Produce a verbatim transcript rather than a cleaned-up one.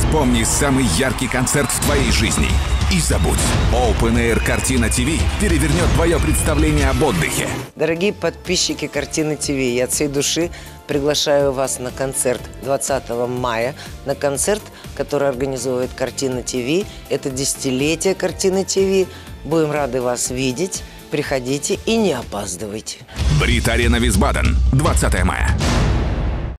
Вспомни самый яркий концерт в твоей жизни и забудь. Open Air Картина ТВ перевернет твое представление об отдыхе. Дорогие подписчики Картины ТВ, я от всей души приглашаю вас на концерт двадцатого мая, на концерт, который организует Картина ТВ. Это десятилетие Картины ТВ. Будем рады вас видеть. Приходите и не опаздывайте. Брит-Арена Висбаден, двадцатого мая.